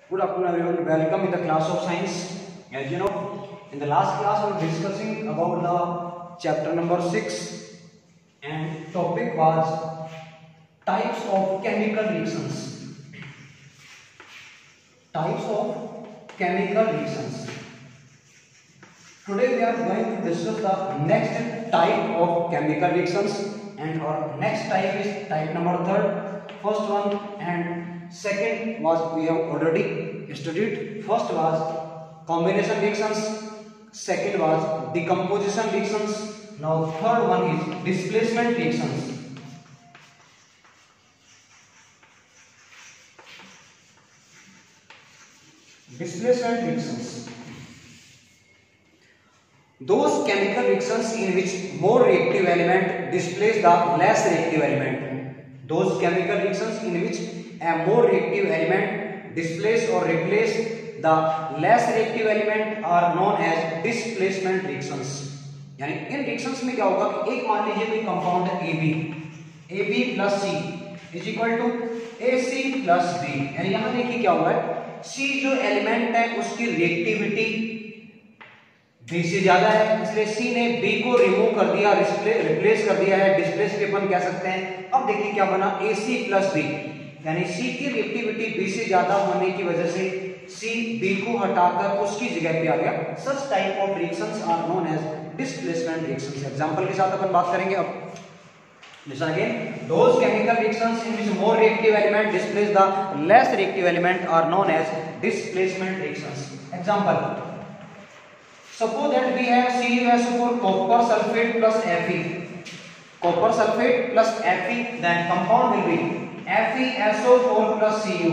Good afternoon everyone, welcome in the class of science. As you know, in the last class we were discussing about the chapter number 6 and topic was types of chemical reactions. Types of chemical reactions. Today we are going to discuss the next type of chemical reactions, and our next type is type number 3rd. First one and second was we have already studied. First was combination reactions, second was decomposition reactions. Now third one is displacement reactions. Displacement reactions. Those chemical reactions in which more reactive element displace the less reactive element. Those chemical reactions in which a more reactive element displace or replace the less reactive element are known as displacement reactions. यानी इन reactions में क्या होगा कि एक मान लीजिए कोई compound है AB plus C is equal to AC plus B। यानी यहाँ देखिए क्या हुआ है, C जो एलिमेंट है उसकी रिएक्टिविटी B से ज्यादा है, इसलिए C ने B को रिमूव कर दिया, रिप्लेस कर दिया है, डिस्प्लेस भी अपन कह सकते हैं। अब देखिए क्या बना AC प्लस B, यानी C की रिएक्टिविटी B से ज्यादा होने की वजह से C B को हटाकर उसकी जगह पे आ गया। Such type of reactions are known as displacement reactions. Example के साथ अपन बात करेंगे। अब listen again, those chemical reactions in which more reactive element displace the less reactive element are known as displacement reactions. Example, suppose that we have CuSO4 copper sulfate plus Fe. Copper sulfate plus Fe, then compound will be FeSO4 plus Cu.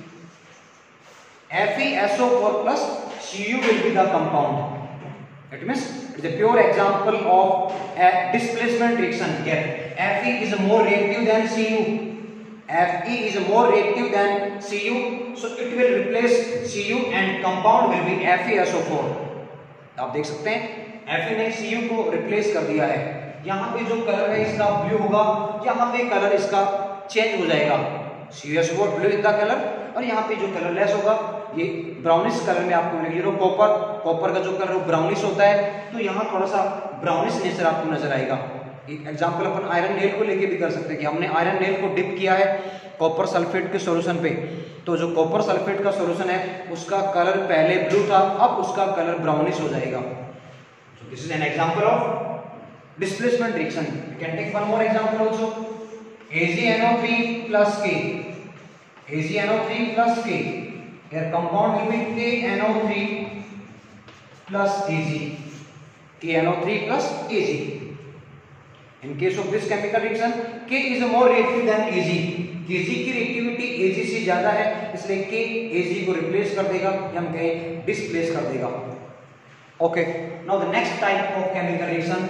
FeSO4 plus Cu will be the compound. It means it is a pure example of a displacement reaction here. Fe is more reactive than Cu. Fe is more reactive than Cu, so it will replace Cu and compound will be FeSO4. आप देख सकते हैं Fe ने Cu को replace कर दिया है। यहाँ पे जो कलर है इसका ब्लू होगा, यहाँ पे कलर इसका चेंज हो जाएगा। CuSO4 blue in the colour, और यहाँ पे जो कलर लेस होगा ये ब्राउनिश कलर में आपको मिलेगी। कॉपर का जो कलर वो ब्राउनिश होता है, तो यहाँ थोड़ा सा ब्राउनिश नेचर आपको नजर आएगा। एक एग्जांपल अपन आयरन नेल को लेके भी कर सकते हैं कि हमने आयरन नेल को डिप किया है कॉपर सल्फेट के सॉल्यूशन पे, तो जो कॉपर सल्फेट का सॉल्यूशन है उसका कलर पहले ब्लू था, अब उसका कलर ब्राउनिश हो जाएगा। So this is an example of displacement reaction. We can take one more example also. AgNO3 plus K. AgNO3 plus K. Here compound will be KNO3 plus Ag. KNO3 plus Ag. In case of this chemical reaction, K is more reactive than Ag. Kg की reactivity Ag से ज्यादा है, इसलिए K Ag को replace कर देगा, हम कहें डिस्प्लेस कर देगा। Okay, now the next type of chemical reaction.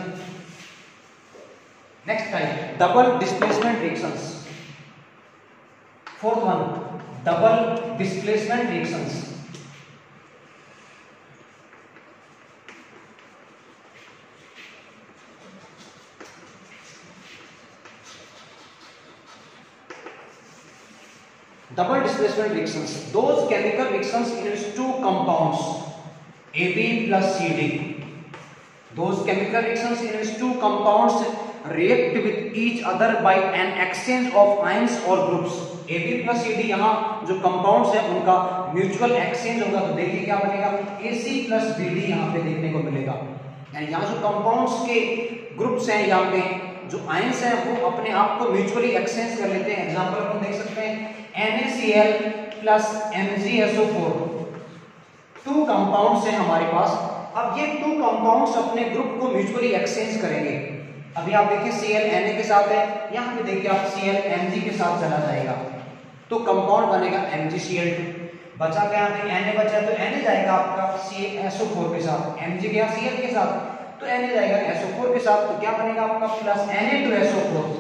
Next type, double displacement reactions. Fourth one, double displacement reactions. Double displacement reactions, those chemical reactions in which two compounds AB plus CD. Those chemical reactions in which two compounds react with each other by an exchange of ions or groups. AB plus CD, यहाँ जो compounds है उनका mutual exchange होगा, तो देखिए क्या बनेगा AC plus BD यहाँ पे देखने को मिलेगा। यानी यहाँ जो compounds के ग्रुप्स हैं, यहाँ पे जो आयंस हैं वो अपने आप को म्यूचुअली एक्सचेंज कर लेते हैं। एग्जांपल अपन देख सकते हैं NaCl plus MgSO4, two compounds हैं हमारे पास। अब ये टू कंपाउंड्स अपने ग्रुप को म्यूचुअली एक्सचेंज करेंगे। अभी आप देखिए Cl Na के साथ है, यहाँ पे देखिए आप Cl Mg के साथ चला जाएगा, तो कंपाउंड बनेगा MgCl2। बचा क्या, Na बचा तो Na जाएगा आपका CaSO4 के साथ, Mg गया Cl के साथ, तो Na जाएगा SO4 के साथ, तो क्या बनेगा आपका प्लस Na2SO4।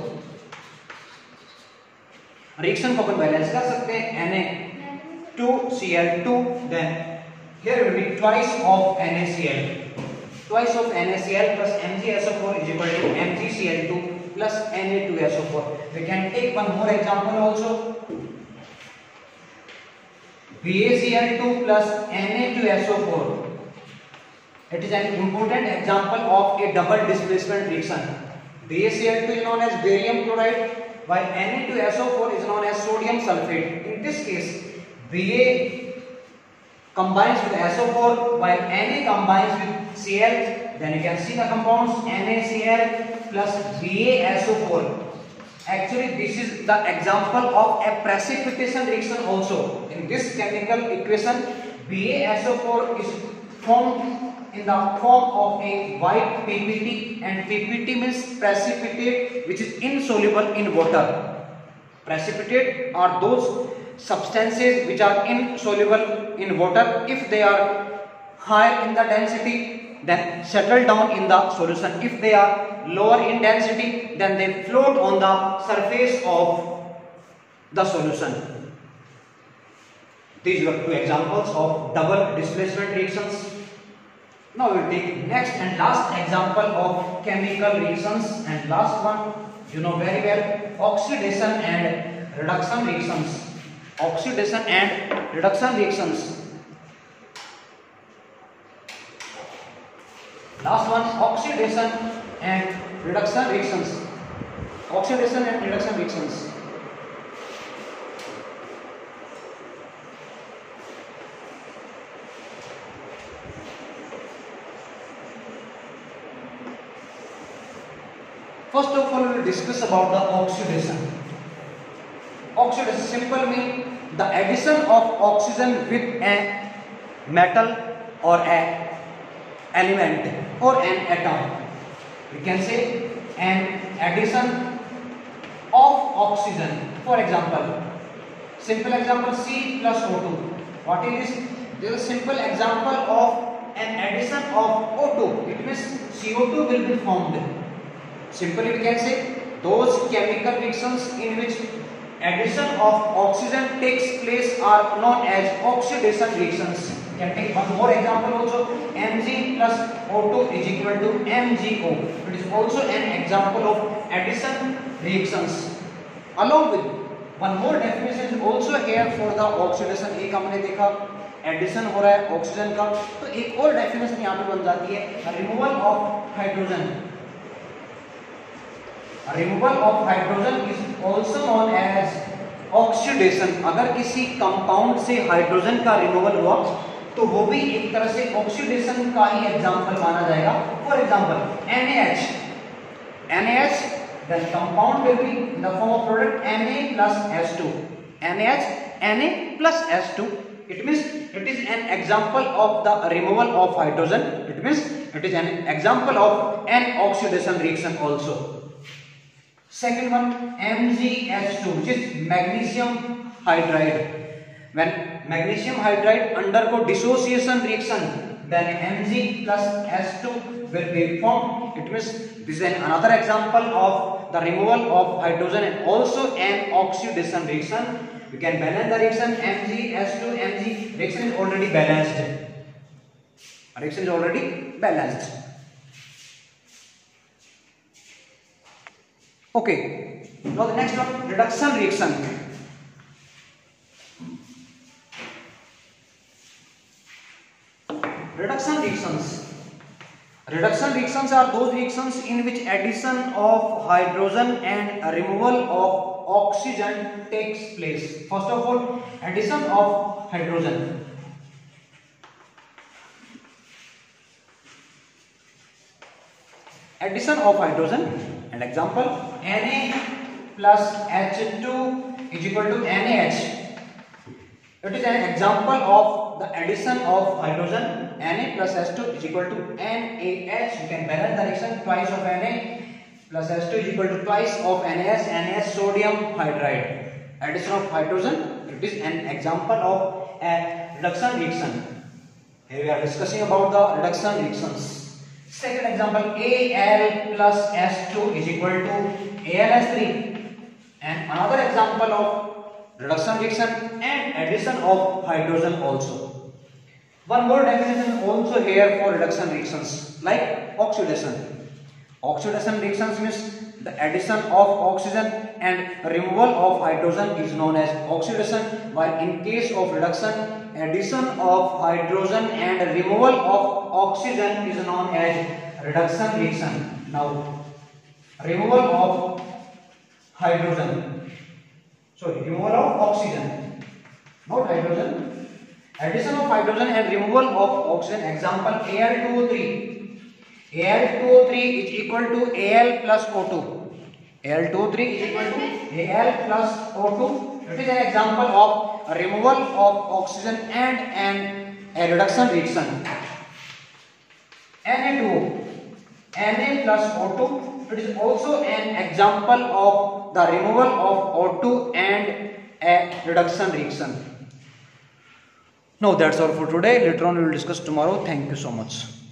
रिएक्शन को अपन बैलेंस कर सकते हैं, Na2Cl2, then here will be twice of NaCl. Twice of NaCl plus MgSO4 is equal to MgCl2 plus Na2SO4. We can take one more example also. BaCl2 plus Na2SO4. It is an important example of a double displacement reaction. BaCl2 is known as barium chloride, while Na2SO4 is known as sodium sulfate. In this case, Ba combines with SO4 while Na combines with Cl. Then you can see the compounds NaCl plus BaSO4. Actually, this is the example of a precipitation reaction also. In this chemical equation, BaSO4 is formed in the form of a white PPT, and PPT means precipitate which is insoluble in water. Precipitate are those substances which are insoluble in water. If they are higher in the density, then settle down in the solution. If they are lower in density, then they float on the surface of the solution. These were two examples of double displacement reactions. Now we will take next and last example of chemical reactions, and last one you know very well, oxidation and reduction reactions. Oxidation and reduction reactions. Last one, oxidation and reduction reactions. Oxidation and reduction reactions. First of all, we will discuss about the oxidation. Oxidation simple means the addition of oxygen with a metal or a element or an atom. We can say an addition of oxygen. For example, simple example, C plus O2. What is this? This is a simple example of an addition of O2. It means CO2 will be formed. Simply we can say those chemical reactions in which addition of oxygen takes place are known as oxidation reactions. You can take one more example also. Mg plus O2 is equal to MgO. It is also an example of addition reactions. Along with one more definition is also here for the oxidation. एक हमने देखा addition हो रहा है oxygen का, तो एक और डेफिनेशन यहाँ पे बन जाती है removal of hydrogen. Removal of hydrogen is also known as oxidation. अगर किसी कंपाउंड से हाइड्रोजन का रिमूवल हुआ तो वो भी एक तरह से ऑक्सीडेशन का ही एग्जांपल माना जाएगा. For example NaH, then compound will be in the form of product Na plus H2. NaH, Na plus H2. It means it is an example of the removal of hydrogen. It means it is an example of an oxidation reaction also. Second one, MgH2, which is magnesium hydride. When magnesium hydride undergo dissociation reaction, then Mg plus H2 will be formed. It means this is another example of the removal of hydrogen and also an oxidation reaction. We can balance the reaction. MgH2 Mg reaction is already balanced. Reaction is already balanced. Okay. Now the next one, reduction reaction. Reduction reactions. Reduction reactions are those reactions in which addition of hydrogen and removal of oxygen takes place. First of all, addition of hydrogen. Addition of hydrogen, and example Na plus H2 is equal to NaH. It is an example of the addition of hydrogen. Na plus H2 is equal to NaH. You can balance the reaction. Twice of Na plus H2 is equal to twice of NaH. NaH sodium hydride. Addition of hydrogen. It is an example of a reduction reaction. Here we are discussing about the reduction reactions. Second example, Al plus H2 is equal to AlH3. And another example of reduction reaction and addition of hydrogen also. One more definition also here for reduction reactions like oxidation. Oxidation reactions means the addition of oxygen and removal of hydrogen is known as oxidation, while in case of reduction, addition of hydrogen and removal of oxygen is known as reduction reaction. Now, removal of hydrogen, removal of oxygen, not hydrogen. Addition of hydrogen and removal of oxygen. Example, Al2O3. Al2O3 is equal to Al plus O2. Al2O3 is equal to Al plus O2. It is an example of removal of oxygen and a reduction reaction. Na2O, Na plus O2. It is also an example of the removal of O2 and a reduction reaction. Now that's all for today. Later on we will discuss tomorrow. Thank you so much.